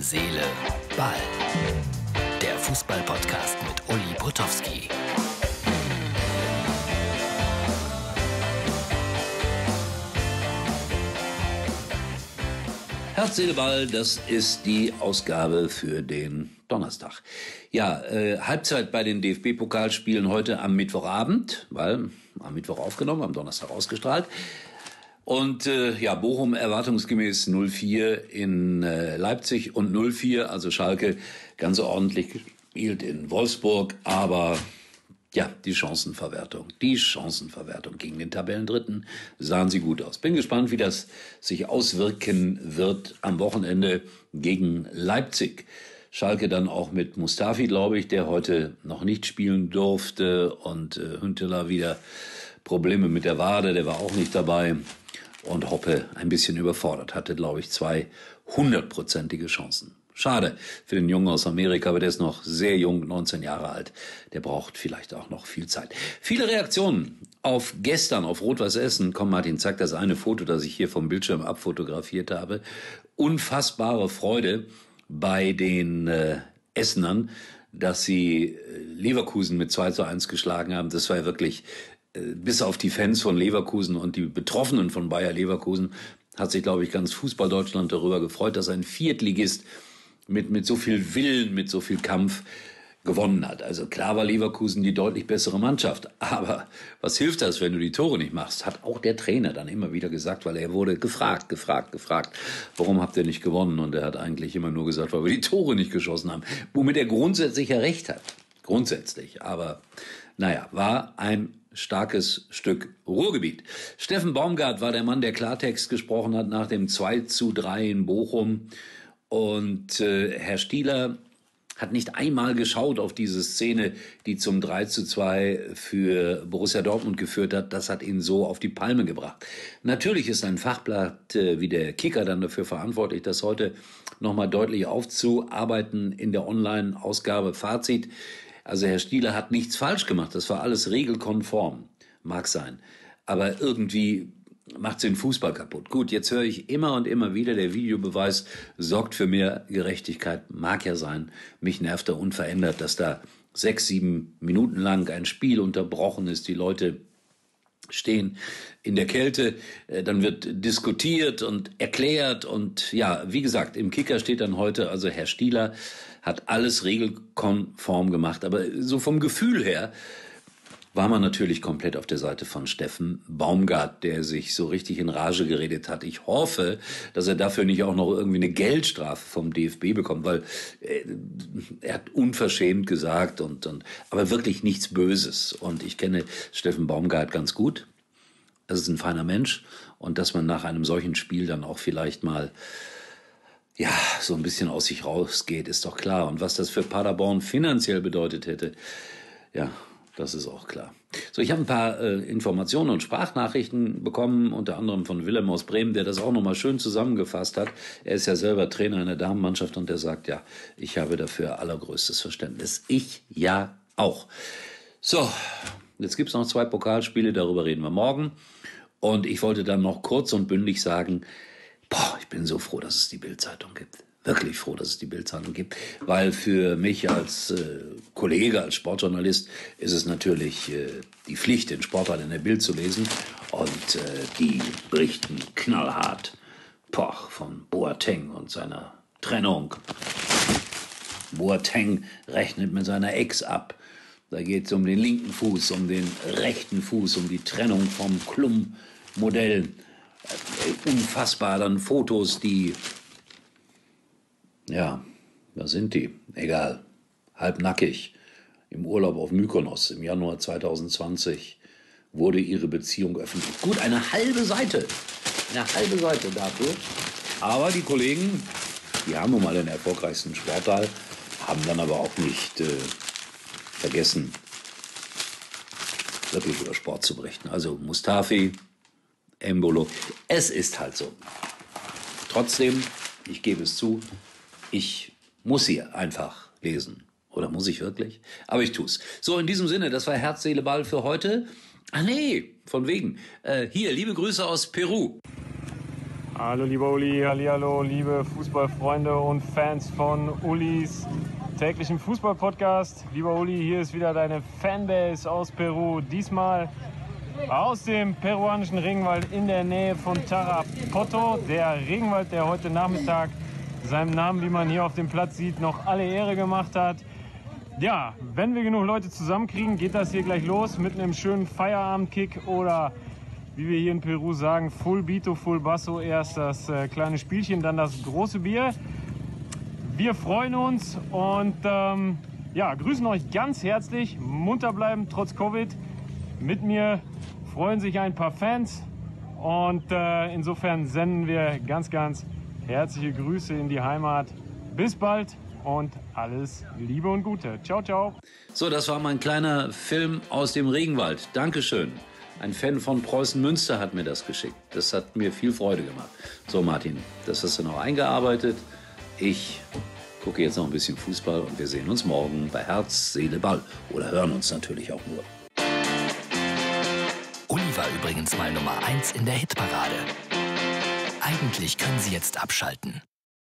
Seele, Ball. Der Fußball-Podcast mit Uli Potowski. Herz, Seele, Ball, das ist die Ausgabe für den Donnerstag. Ja, Halbzeit bei den DFB-Pokalspielen heute am Mittwochabend, weil am Mittwoch aufgenommen, am Donnerstag ausgestrahlt. Und Bochum erwartungsgemäß 0-4 in Leipzig und 0-4, also Schalke ganz ordentlich gespielt in Wolfsburg, aber ja, die Chancenverwertung gegen den Tabellendritten sahen sie gut aus. Bin gespannt, wie das sich auswirken wird am Wochenende gegen Leipzig. Schalke dann auch mit Mustafi, glaube ich, der heute noch nicht spielen durfte, und Hünteler wieder Probleme mit der Wade, der war auch nicht dabei. Und Hoppe ein bisschen überfordert, hatte, glaube ich, 2 100-prozentige Chancen. Schade für den Jungen aus Amerika, aber der ist noch sehr jung, 19 Jahre alt. Der braucht vielleicht auch noch viel Zeit. Viele Reaktionen auf gestern, auf Rot-Weiß Essen. Komm, Martin, zeig das eine Foto, das ich hier vom Bildschirm abfotografiert habe. Unfassbare Freude bei den Essenern, dass sie Leverkusen mit 2-1 geschlagen haben. Das war ja wirklich, bis auf die Fans von Leverkusen und die Betroffenen von Bayer Leverkusen, hat sich, glaube ich, ganz Fußball-Deutschland darüber gefreut, dass ein Viertligist mit so viel Willen, mit so viel Kampf gewonnen hat. Also klar war Leverkusen die deutlich bessere Mannschaft. Aber was hilft das, wenn du die Tore nicht machst? Hat auch der Trainer dann immer wieder gesagt, weil er wurde gefragt, warum habt ihr nicht gewonnen? Und er hat eigentlich immer nur gesagt, weil wir die Tore nicht geschossen haben. Womit er grundsätzlich ja recht hat. Grundsätzlich. Aber naja, war ein starkes Stück Ruhrgebiet. Steffen Baumgart war der Mann, der Klartext gesprochen hat nach dem 2-3 in Bochum. Und Herr Stieler hat nicht einmal geschaut auf diese Szene, die zum 3-2 für Borussia Dortmund geführt hat. Das hat ihn so auf die Palme gebracht. Natürlich ist ein Fachblatt wie der Kicker dann dafür verantwortlich, das heute nochmal deutlich aufzuarbeiten in der Online-Ausgabe. Fazit: Also Herr Stieler hat nichts falsch gemacht. Das war alles regelkonform. Mag sein. Aber irgendwie macht's den Fußball kaputt. Gut, jetzt höre ich immer und immer wieder, der Videobeweis sorgt für mehr Gerechtigkeit. Mag ja sein. Mich nervt da unverändert, dass da 6-7 Minuten lang ein Spiel unterbrochen ist. Die Leute stehen in der Kälte, dann wird diskutiert und erklärt, und ja, wie gesagt, im Kicker steht dann heute, also Herr Stieler hat alles regelkonform gemacht, aber so vom Gefühl her war man natürlich komplett auf der Seite von Steffen Baumgart, der sich so richtig in Rage geredet hat. Ich hoffe, dass er dafür nicht auch noch irgendwie eine Geldstrafe vom DFB bekommt, weil er hat unverschämt gesagt aber wirklich nichts Böses. Und ich kenne Steffen Baumgart ganz gut. Das ist ein feiner Mensch, und dass man nach einem solchen Spiel dann auch vielleicht mal so ein bisschen aus sich rausgeht, ist doch klar. Und was das für Paderborn finanziell bedeutet hätte, das ist auch klar. So, ich habe ein paar Informationen und Sprachnachrichten bekommen, unter anderem von Willem aus Bremen, der das auch nochmal schön zusammengefasst hat. Er ist ja selber Trainer in der Damenmannschaft, und der sagt, ja, ich habe dafür allergrößtes Verständnis. Ich ja auch. So, jetzt gibt's noch 2 Pokalspiele, darüber reden wir morgen. Und ich wollte dann noch kurz und bündig sagen, ich bin so froh, dass es die Bild-Zeitung gibt. Wirklich froh, dass es die Bild-Zeitung gibt, weil für mich als Kollege, als Sportjournalist ist es natürlich die Pflicht, den Sportteil in der Bild zu lesen, und die berichten knallhart von Boateng und seiner Trennung. Boateng rechnet mit seiner Ex ab. Da geht es um den linken Fuß, um den rechten Fuß, um die Trennung vom Klum-Modell. Unfassbar, dann Fotos, was sind die? Egal. Halbnackig. Im Urlaub auf Mykonos im Januar 2020 wurde ihre Beziehung öffentlich. Gut, eine halbe Seite dafür. Aber die Kollegen, die haben nun mal den erfolgreichsten Sportteil, haben dann aber auch nicht vergessen, wirklich über Sport zu berichten. Also Mustafi, Embolo, es ist halt so. Trotzdem, ich gebe es zu, ich muss sie einfach lesen. Oder muss ich wirklich? Aber ich tu's. So, in diesem Sinne, das war Herz, Seele, Ball für heute. Von wegen. Hier, liebe Grüße aus Peru. Hallo lieber Uli, hallihallo, liebe Fußballfreunde und Fans von Ulis täglichen Fußballpodcast. Lieber Uli, hier ist wieder deine Fanbase aus Peru. Diesmal aus dem peruanischen Regenwald in der Nähe von Tarapoto. Der Regenwald, der heute Nachmittag seinem Namen, wie man hier auf dem Platz sieht, noch alle Ehre gemacht hat. Ja, wenn wir genug Leute zusammenkriegen, geht das hier gleich los mit einem schönen Feierabendkick oder, wie wir hier in Peru sagen, Full Bito, Full Basso. Erst das kleine Spielchen, dann das große Bier. Wir freuen uns und grüßen euch ganz herzlich. Munter bleiben trotz Covid. Mit mir freuen sich ein paar Fans und insofern senden wir ganz, ganz herzliche Grüße in die Heimat. Bis bald und alles Liebe und Gute. Ciao, ciao. So, das war mein kleiner Film aus dem Regenwald. Dankeschön. Ein Fan von Preußen Münster hat mir das geschickt. Das hat mir viel Freude gemacht. So, Martin, das hast du noch eingearbeitet. Ich gucke jetzt noch ein bisschen Fußball und wir sehen uns morgen bei Herz, Seele, Ball. Oder hören uns natürlich auch nur. Uli war übrigens mal Nummer 1 in der Hitparade. Eigentlich können Sie jetzt abschalten.